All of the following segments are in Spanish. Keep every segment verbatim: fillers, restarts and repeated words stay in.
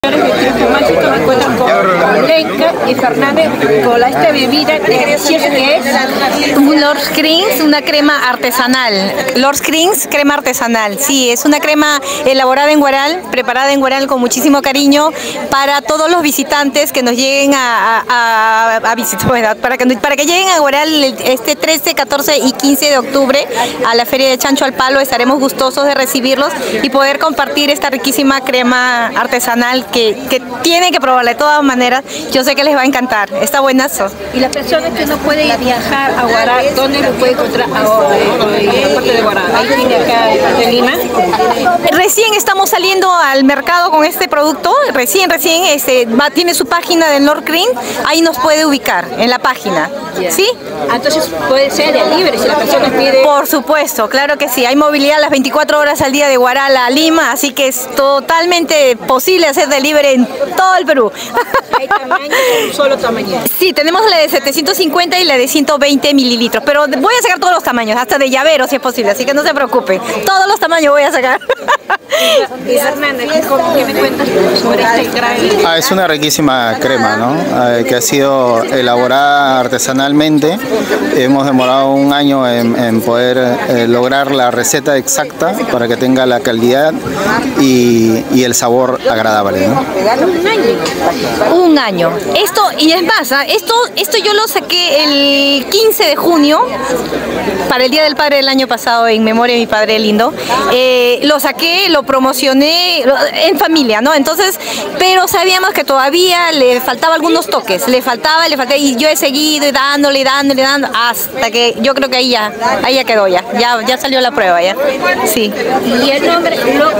Mágico me encuentran con Lenka y Fernández con la, esta bebida deliciosa que es un Lord's Greens, una crema artesanal. Lord's Greens, crema artesanal. Sí, es una crema elaborada en Huaral, preparada en Huaral con muchísimo cariño para todos los visitantes que nos lleguen a, a, a, a visitar, bueno, para que, para que lleguen a Huaral este trece, catorce y quince de octubre a la Feria de Chancho al Palo. Estaremos gustosos de recibirlos y poder compartir esta riquísima crema artesanal que, que tienen que probarla de todas maneras. Yo sé que les va a encantar, está buenazo. Y las personas que no pueden viajar a Huaral, ¿dónde lo puede encontrar ahora en la parte de Huaral? Ahí tiene acá de Lima. Recién estamos saliendo al mercado con este producto, recién, recién este, va, tiene su página del Lord's Greens, ahí nos puede ubicar en la página. Yeah. ¿Sí? Entonces puede ser de libre si las personas piden. Por supuesto, claro que sí, hay movilidad las veinticuatro horas al día de Huaral a Lima, así que es totalmente posible hacer delivery en todo el Perú. ¿Hay tamaño o un solo tamaño? Sí, tenemos la de setecientos cincuenta y la de ciento veinte mililitros, pero voy a sacar todos los tamaños, hasta de llavero si es posible, así que no se preocupen, todos los tamaños voy a sacar. Y Hernández, ¿qué me cuentas sobre este gran? Ah, es una riquísima crema, ¿no? Eh, que ha sido elaborada artesanalmente. Hemos demorado un año en, en poder eh, lograr la receta exacta para que tenga la calidad y, y el sabor agradable, ¿no? Un año. Un año. Esto, y es más, ¿eh? esto, esto yo lo saqué el quince de junio, para el Día del Padre del año pasado, en memoria de mi padre lindo. Eh, lo saqué, lo promocioné en familia, ¿no? Entonces, pero sabíamos que todavía le faltaba algunos toques, le faltaba, le faltaba, y yo he seguido dándole, dándole, dándole, hasta que yo creo que ahí ya, ahí ya quedó ya, ya, ya salió la prueba ya, sí. Y el nombre,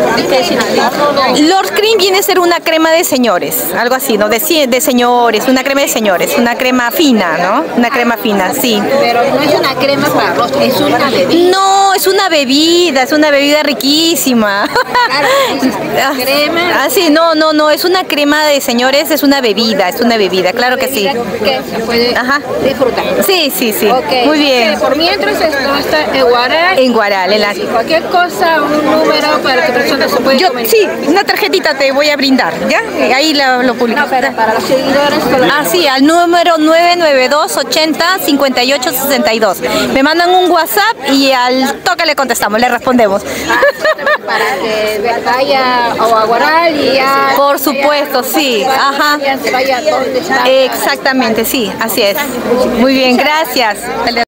Lord's Greens viene a ser una crema de señores, algo así, ¿no? De, de señores, una crema de señores, una crema fina, ¿no? Una crema fina, sí. Pero no es una crema para rostro, es una bebida. No, es una bebida, es una bebida riquísima. Claro, crema. Ah, sí, no, no, no, es una crema de señores, es una bebida, es una bebida, claro que sí. Que se puede Ajá. disfrutar. Sí, sí, sí. Okay. Muy bien. Por mientras esto está en Huaral. En Huaral, en la... Cualquier cosa, un número para que personas se puedan Yo, comentar. sí, una tarjetita te voy a brindar, ¿ya? Ahí lo, lo publico. No, pero para los seguidores. Para Ah, sí, al número nueve nueve dos, ochenta, cincuenta y ocho, sesenta y dos. Me mandan un WhatsApp y al toque le contestamos, le respondemos. para que vaya a Huaral y ya. Por supuesto, sí. Ajá. Ya se vaya donde está. Exactamente, sí, así es. Muy bien, gracias.